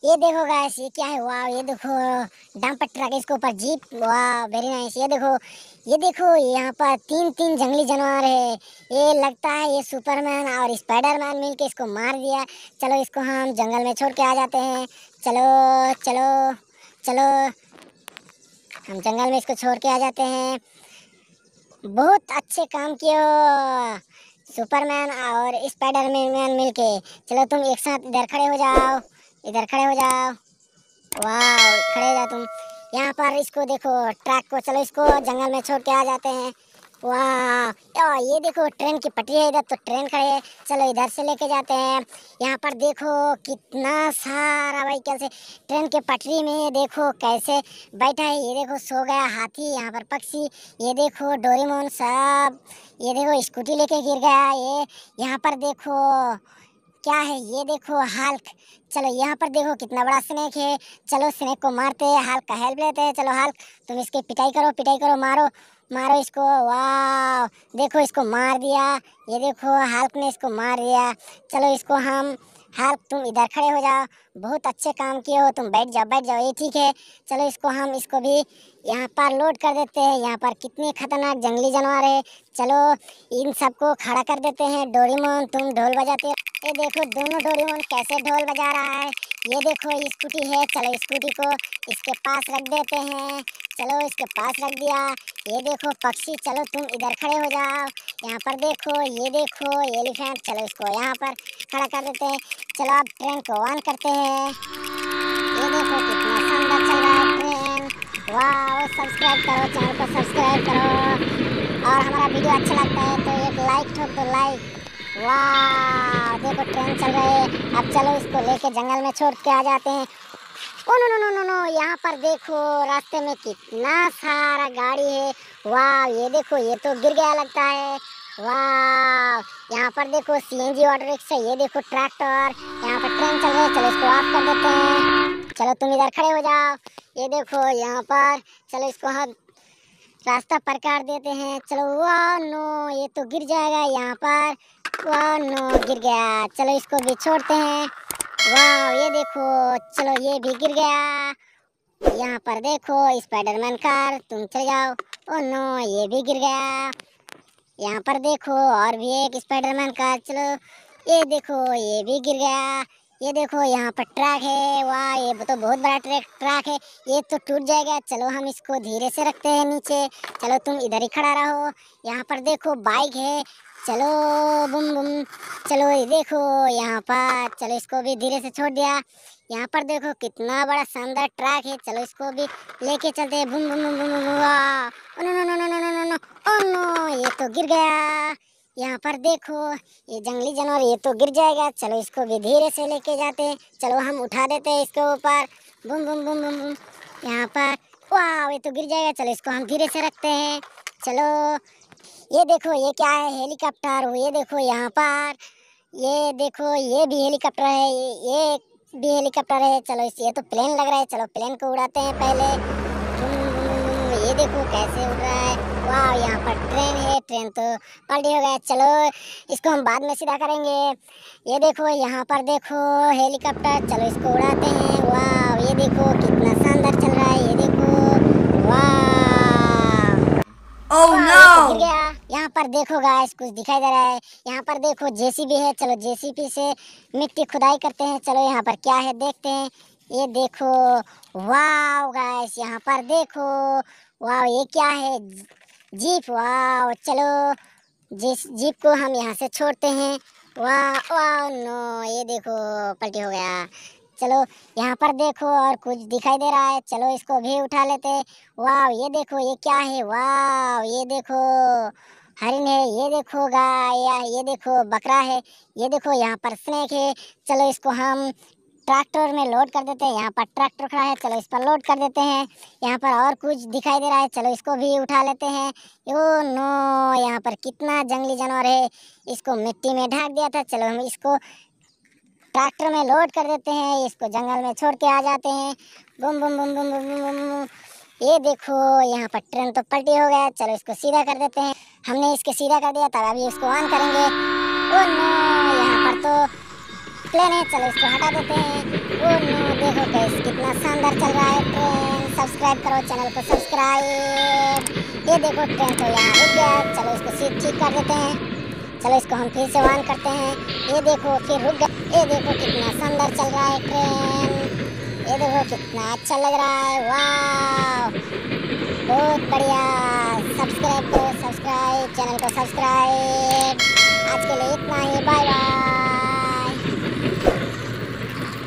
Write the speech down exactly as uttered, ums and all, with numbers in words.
ये देखो गाइस, ये क्या है? वाह, ये देखो डंपर ट्रक, इसके ऊपर जीप। वाह, वेरी नाइस। ये देखो, ये देखो यहाँ पर तीन तीन जंगली जानवर है। ये लगता है ये सुपरमैन और स्पाइडरमैन मिलके इसको मार दिया। चलो इसको हम जंगल में छोड़ के आ जाते हैं। चलो चलो चलो, हम जंगल में इसको छोड़ के आ जाते हैं। बहुत अच्छे काम किए हो सुपरमैन और स्पाइडरमैन मिलके। चलो तुम एक साथ इधर खड़े हो जाओ, इधर खड़े हो जाओ। वाह, खड़े हो जाओ तुम। यहाँ पर इसको देखो, ट्रक को। चलो इसको जंगल में छोड़ के आ जाते हैं। वाह, ओ, ये देखो ट्रेन की पटरी है, इधर तो ट्रेन खड़ी है। चलो इधर से लेके जाते हैं। यहाँ पर देखो कितना सारा व्हीकल से ट्रेन के पटरी में देखो कैसे बैठा है। ये देखो सो गया हाथी, यहाँ पर पक्षी, ये देखो डोरेमोन सब। ये देखो स्कूटी लेके गिर गया ये। यहाँ पर देखो क्या है, ये देखो हल्क। चलो यहाँ पर देखो कितना बड़ा स्नेक है। चलो स्नेक को मारते हैं, हल्क का हेल्प लेते हैं। चलो हल्क, तुम इसकी पिटाई करो, पिटाई करो, मारो मारो इसको। वाह, देखो इसको मार दिया। ये देखो हल्क ने इसको मार दिया। चलो इसको हम, हल्क तुम इधर खड़े हो जाओ। बहुत अच्छे काम किए हो तुम, बैठ जाओ बैठ जाओ, ये ठीक है। चलो इसको हम, इसको भी यहाँ पर लोड कर देते हैं। यहाँ पर कितने खतरनाक जंगली जानवर है। चलो इन सबको खड़ा कर देते हैं। डोरेमोन तुम ढोल बजाते हो। ये देखो दोनों डोरेमोन कैसे ढोल बजा रहा है। ये देखो स्कूटी है। चलो स्कूटी को इसके पास रख देते हैं। चलो इसके पास रख दिया। ये देखो पक्षी, चलो तुम इधर खड़े हो जाओ। यहाँ पर देखो, ये देखो एलिफेंट, चलो इसको यहाँ पर खड़ा कर देते हैं। चलो अब ट्रेन को ऑन करते हैं। ये देखो कितना शानदार चल रहा है ट्रेन। वाह, सब्सक्राइब करो, चैनल को सब्सक्राइब करो, और हमारा वीडियो अच्छा लगता है तो एक लाइक ठोक दो, लाइक। वाह, देखो ट्रेन चल रही है। अब चलो इसको लेके जंगल में छोड़ के आ जाते हैं। Oh no no no no no, यहाँ पर देखो रास्ते में कितना सारा गाड़ी है। वाह, ये देखो ये तो गिर गया लगता है। वाह, यहाँ पर देखो सीएनजी ऑटो रिक्शा, ये देखो ट्रैक्टर। यहाँ पर ट्रेन चल रही है। चलो इसको ऑफ कर देते हैं। चलो तुम इधर खड़े हो जाओ। ये देखो यहाँ पर, चलो इसको हम रास्ता पर काट देते हैं। चलो, वाह नो, ये तो गिर जाएगा यहाँ पर। वाह नो, गिर गया। चलो इसको भी छोड़ते हैं। वाह, ये देखो, चलो ये भी गिर गया। यहाँ पर देखो स्पाइडरमैन कार, तुम चले जाओ। ओ नो, ये भी गिर गया। यहाँ पर देखो और भी एक स्पाइडरमैन कार। चलो ये देखो, ये भी गिर गया। ये देखो यहाँ पर ट्रक है। वाह, ये तो बहुत बड़ा ट्रक ट्रक है। ये तो टूट जाएगा। चलो हम इसको धीरे से रखते हैं नीचे। चलो तुम इधर ही खड़ा रहो। यहाँ पर देखो बाइक है। चलो बुम बुम। चलो ये देखो यहाँ पर, चलो इसको भी धीरे से छोड़ दिया। यहाँ पर देखो कितना बड़ा शानदार ट्रक है। चलो इसको भी लेके चलते हैं। Bum boom boom boom boom. वाह, no no no no no no no, oh no, ये तो गिर गया। यहाँ पर देखो ये जंगली जानवर, ये तो गिर जाएगा। चलो इसको भी धीरे से लेके जाते हैं। चलो हम उठा देते हैं इसके ऊपर। Bum boom boom boom Bum. यहाँ पर, वाह, ये तो गिर जाएगा। चलो इसको हम धीरे से रखते हैं। चलो ये देखो, ये क्या है? हेलीकॉप्टर। ये देखो यहाँ पर, ये देखो ये भी हेलीकॉप्टर है, ये ये भी हेलीकॉप्टर है। चलो इस, ये तो प्लेन लग रहा है। चलो प्लेन को उड़ाते हैं पहले। ये देखो कैसे उड़ रहा है। वाह, यहाँ पर ट्रेन है। ट्रेन तो पलटी हो गया। चलो इसको हम बाद में सीधा करेंगे। ये देखो यहाँ पर देखो हेलीकॉप्टर, चलो इसको उड़ाते हैं। वाह, ये देखो कितना शानदार चल रहा है। ये देखो, वाह, Oh गिर no! गया। यहाँ पर देखो गाइस, कुछ दिखाई दे रहा है। यहाँ पर देखो जेसीबी है। चलो जेसीबी से मिट्टी खुदाई करते हैं। चलो यहाँ पर क्या है देखते हैं। ये देखो, वाह गाइस, यहाँ पर देखो। वाह, ये क्या है? जीप। वाह, चलो जिस जीप को हम यहाँ से छोड़ते हैं। वाह वाह नो, ये देखो पलटी हो गया। चलो यहाँ पर देखो और कुछ दिखाई दे रहा है। चलो इसको भी उठा लेते हैं। वाह, ये देखो ये क्या है? वाह, ये देखो हरिण है। ये देखो गाय, या ये देखो बकरा है। ये देखो यहाँ पर स्नेक है। चलो इसको हम ट्रैक्टर में लोड कर देते हैं। यहाँ पर ट्रैक्टर खड़ा है। चलो इस पर लोड कर देते हैं। यहाँ पर और कुछ दिखाई दे रहा है। चलो इसको भी उठा लेते हैं। ओ नो, यहाँ पर कितना जंगली जानवर है। इसको मिट्टी में ढक दिया था। चलो हम इसको ट्रैक्टर में लोड कर देते हैं। इसको जंगल में छोड़ के आ जाते हैं। Bum boom boom boom boom boom Bum. ये देखो यहाँ पर ट्रेन तो पलटी हो गया। चलो इसको सीधा कर देते हैं। हमने इसके सीधा कर दिया, तब अभी इसको ऑन करेंगे। ओ नो, यहाँ पर तो प्लेन है। चलो इसको हटा देते हैं। ओ नो, देखो कितना शानदार चल रहा है ट्रेन। सब्सक्राइब करो चैनल को, सब्सक्राइब। ये देखो ट्रेन तो यहाँ रुक गया, चलो इसको सीट ठीक कर देते हैं। चलो इसको हम फिर से ऑन करते हैं। ये देखो फिर रुक गया। ये देखो कितना शानदार चल रहा है ट्रेन। ये देखो कितना अच्छा लग रहा है, वाह बहुत बढ़िया। सब्सक्राइब करो, सब्सक्राइब चैनल को, सब्सक्राइब। आज के लिए इतना ही, बाय बाय।